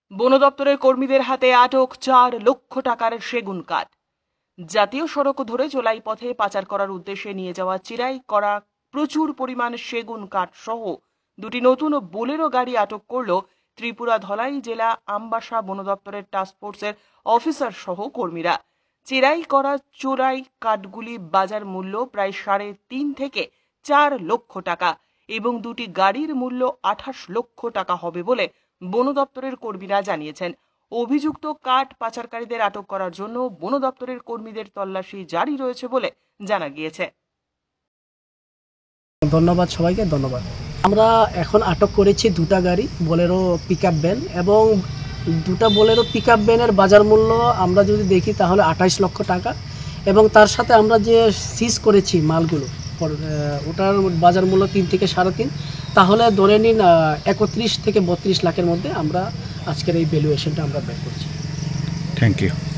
বন দপ্তরের কর্মীদের হাতে আটক 4 লক্ষ টাকার সেগুন কাঠ। জাতীয় সড়ক ধরে চোলাই পথে পাচার করার উদ্দেশ্যে নিয়ে যাওয়া চিরাই করা প্রচুর পরিমাণ সেগুন কাঠ সহ দুটি নতুন বোলেরো গাড়ি আটক করল ত্রিপুরা ধলাই জেলা আমবাসা বন দপ্তরের টাস্কফোর্সের অফিসার সহ কর্মীরা। চিরাই করা চোরাই কাঠগুলি বাজার মূল্য প্রায় 3.5 থেকে 4 লক্ষ টাকা এবং দুটি গাড়ির মূল্য 28 লক্ষ টাকা হবে বলে বন দপ্তরের কর্মীরা জানিয়েছেন। অভিযুক্ত কাঠ পাচারকারীদের আটক করার জন্য বন দপ্তরের কর্মীদের তল্লাশি জারি রয়েছে বলে জানা গিয়েছে। ধন্যবাদ সবাইকে, ধন্যবাদ। আমরা এখন আটক করেছি দুটা গাড়ি বোলেরো পিকআপ ভ্যান, এবং দুটা বোলেরো পিকআপ ভ্যানের বাজার মূল্য আমরা যদি দেখি তাহলে 28 লক্ষ টাকা, এবং তার সাথে আমরা যে সিজ করেছি মালগুলো ওটার বাজার মূল্য 3 থেকে 3.5, তাহলে ধরে নিন 31 থেকে 32 লাখের মধ্যে আমরা আজকের এই ভ্যালুয়েশনটা আমরা বের করছি। Thank you.